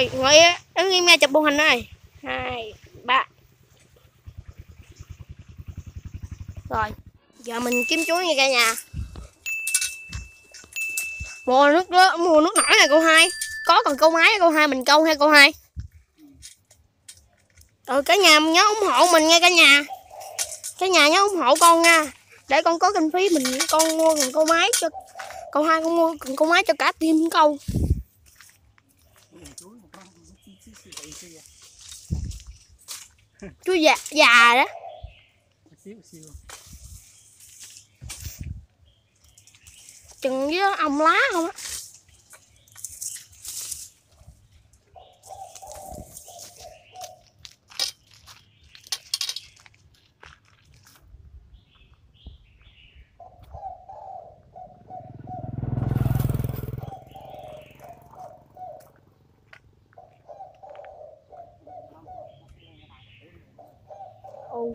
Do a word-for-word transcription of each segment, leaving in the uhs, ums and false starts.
Rồi, ngồi đứng im nha, chụp bộ hình này. Hai, ba. Rồi, giờ mình kiếm chuối nha cả nhà. Mùa nước mùa nước nổi này cô hai. Có còn câu máy câu hai mình câu hay câu hai. Rồi cả nhà nhớ ủng hộ mình nha cả nhà. Cả nhà nhớ ủng hộ con nha. Để con có kinh phí mình con mua cần câu máy cho câu hai, con mua cần câu máy cho cả team câu. Chuối già già đó. Chừng với ong lá không á. Ừ.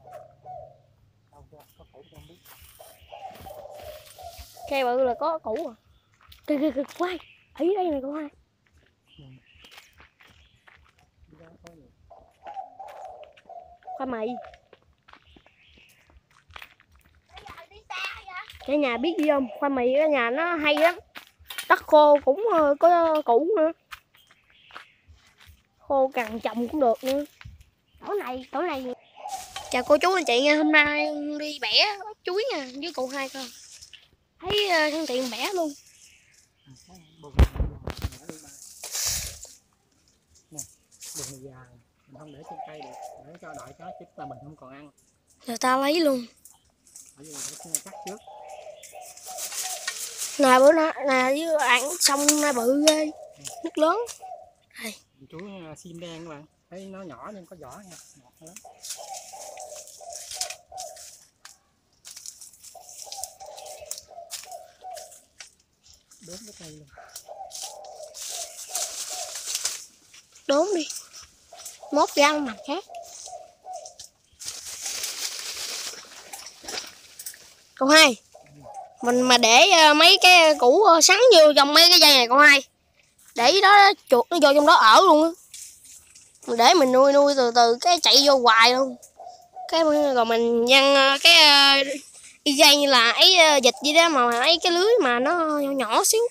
Cây bự là có củ à. Kìa kìa kìa quay. Ở đây này cô hai. Khoai mì. Cả nhà biết gì không? Khoai mì ở nhà nó hay lắm. Đất khô cũng có củ nữa. Khô càng trồng cũng được nữa. Chỗ này, chỗ này. Chào cô chú anh chị nha, hôm nay đi bẻ chuối nha với cậu hai con. Thấy thân thiện bẻ luôn. Nè, đường dài, mình không để trên cây được, để cho đợi chó chích là mình không còn ăn. Người ta lấy luôn. Bởi vì phải cắt trước. Nè bữa nay nè với ăn xong nay bự ghê. Ừ. Nước lớn. Đây. Chuối sim đen các bạn, thấy nó nhỏ nhưng có vỏ nha, ngọt lắm. Đốn cái cây luôn. Đốn đi. Mốt ra ăn mặt khác. Cậu hai. Mình mà để mấy cái củ sắn vô trong mấy cái dây này cậu hai. Để đó chuột nó vô trong đó ở luôn á. Mình để mình nuôi nuôi từ từ cái chạy vô hoài luôn. Cái rồi mình nhăn cái y dây như là ấy dịch gì đó mà ấy cái lưới mà nó nhỏ, nhỏ xíu.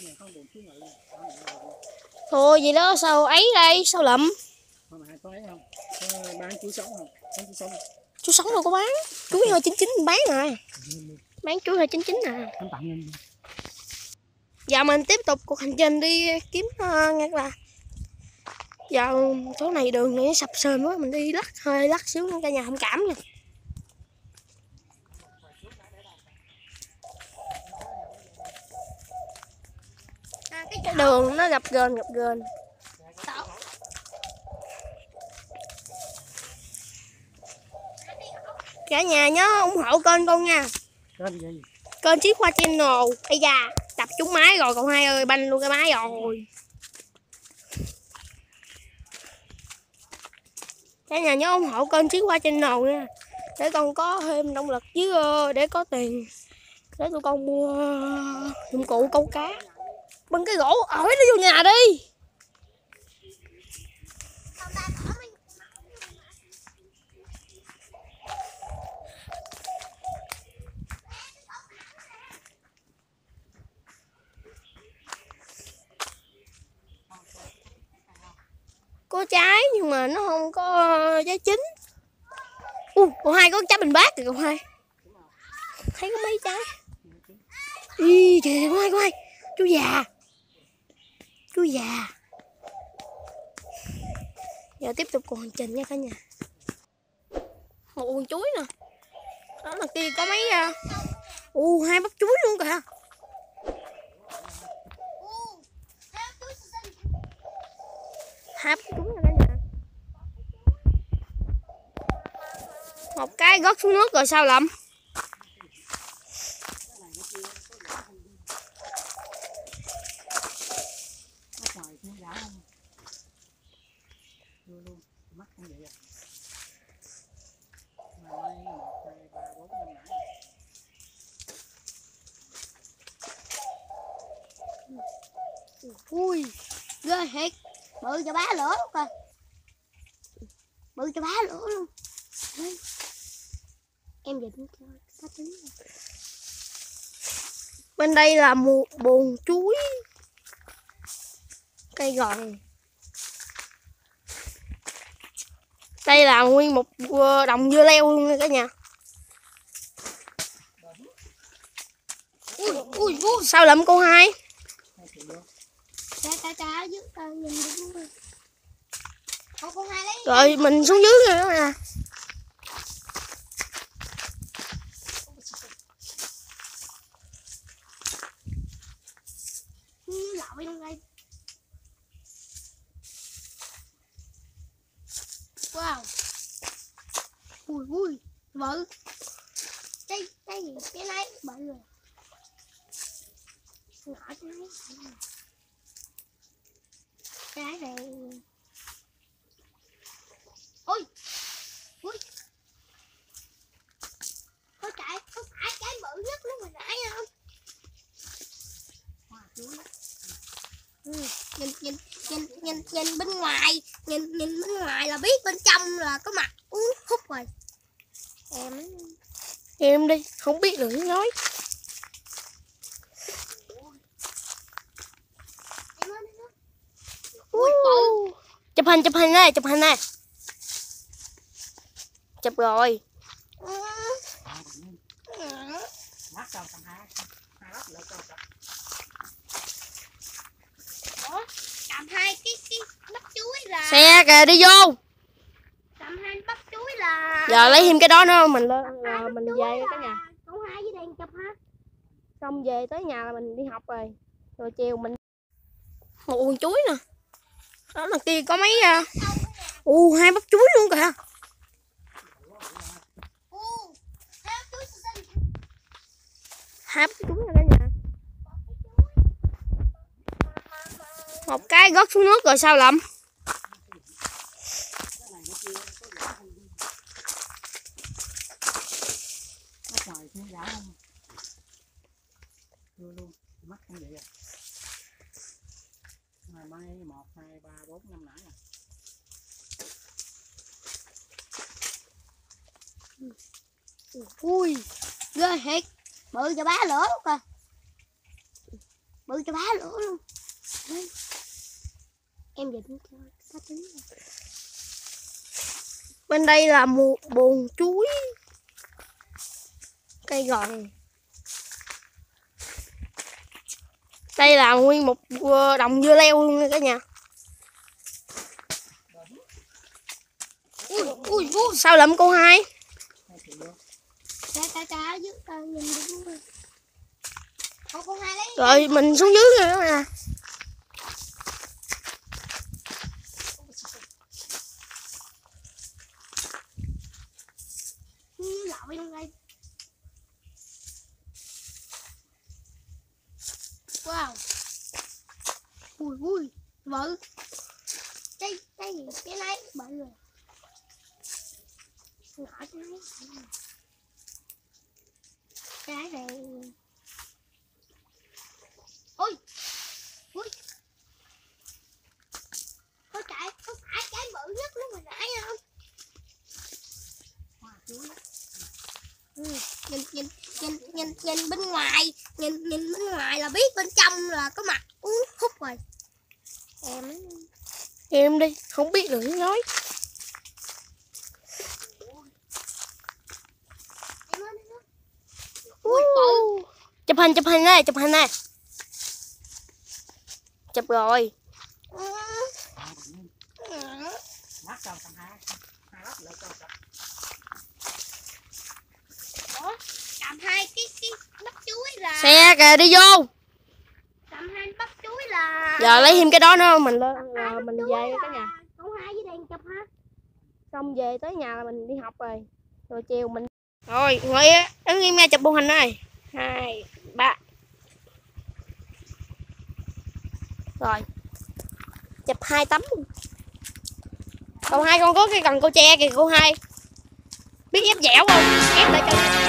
Thôi gì đó sao ấy đây, sao lụm? Bán chuối sống không? Bán chuối sống. Chuối sống đâu có bán. Chuối hơi chín chín bán à. Bán chuối hơi chín chín à. Giờ mình tiếp tục cuộc hành trình đi kiếm uh, nghe là giờ chỗ này đường này sập sờn quá, mình đi lắc hơi lắc xíu cả nhà thông cảm nha. Cái đường nó gập ghềnh gập ghềnh. Cả nhà nhớ ủng hộ kênh con nha. Kênh gì? Kênh Chí Khoa Channel. Ây da, đập trúng máy rồi cậu hai ơi, banh luôn cái máy rồi. Cả nhà nhớ ủng hộ kênh Chí Khoa Channel nha. Để con có thêm động lực với để có tiền để tụi con mua dụng cụ câu cá. Bưng cái gỗ ổi nó vô nhà đi. Có trái nhưng mà nó không có trái chín. U, cậu hai có trái bình bát kìa cậu hai. Thấy có mấy trái. Ý, kìa cậu hai, cậu hai. Chú già. Chú già. Giờ tiếp tục cuộc hành trình nha cả nhà. Một con chuối nè. Đó là kia có mấy u uh, hai bắp chuối luôn kìa. Hai bắp chuối nè cả nhà. Một cái gót xuống nước rồi sao lầm. Ui, ghê thiệt. Bự cho bá lửa luôn coi. Bự cho bá lửa luôn. Đấy. Em định cho cá trứng. Bên đây là một bồn chuối, cây gòn. Đây là nguyên một đồng dưa leo luôn nha cả nhà. Ui, ui, ui. Sao lụm cô hai? Rồi mình xuống dưới rồi đó nè. Wow. Ui ui, bự. Cái cái gì cái này bự rồi. Nhỏ cái này. Cái này. Ui. Ui. Có chạy, có phải cái bự nhất lúc hồi nãy không? Ừ, nhìn nhìn nhìn nhìn nhìn bên ngoài, nhìn nhìn bên ngoài là biết bên trong là có mặt uống hút rồi. Em em đi, không biết được nói. Uh, chụp hình chụp hình này, chụp hình này. Chụp rồi. Cầm hai cái cái bắp chuối là. Xe kìa đi vô. Cầm hai bắp chuối là. Giờ lấy thêm cái đó nữa mình lên là mình về cả nhà. Con hai với đèn chụp ha. Xong về tới nhà là mình đi học rồi. Rồi chiều mình một uống chuối nè. Đó là kia có mấy u uh, hai bắp chuối luôn kìa. Hai bắp chuối rồi cả nhà. Một cái gót xuống nước rồi sao lầm? Mai một hai ba bốn năm nãy à. Ui, ghê thiệt. Bự cho bá lửa luôn kìa. Bự cho bá lửa luôn. Đấy. Em định cho cá trứng. Bên đây là một bồn chuối, cây gòn. Đây là nguyên một đồng dưa leo luôn nha cả nhà. Ui, ui, ui. Sao lụm cô hai? Rồi mình xuống dưới rồi đó nè. Wow. Ui ui, bự. Cái cái gì cái này bự rồi. Nhỏ cái này. Cái này. Ui. Ui. Có chạy, có phải cái bự nhất lúc hồi nãy không? Ừ, nhìn nhìn nhìn nhìn nhìn bên ngoài, nhìn nhìn bên ngoài là biết bên trong là có mặt uống hút rồi. Em em đi, không biết được nói. Uh, chụp hình chụp hình này, chụp hình này. Chụp rồi. Cầm hai cái cái bắp chuối là. Xe kìa đi vô. Cầm hai bắp chuối là. Giờ lấy thêm cái đó nữa mình lên là mình về cả nhà. Con hai với đèn chụp ha. Xong về tới nhà là mình đi học rồi. Rồi chiều mình. Rồi, ngồi đứng im nghe chụp bộ hình này. Hai, ba. Rồi. Chụp hai tấm. Còn hai con có cái cần cô che kìa cô hai. Biết ép dẻo không? Ép lại cho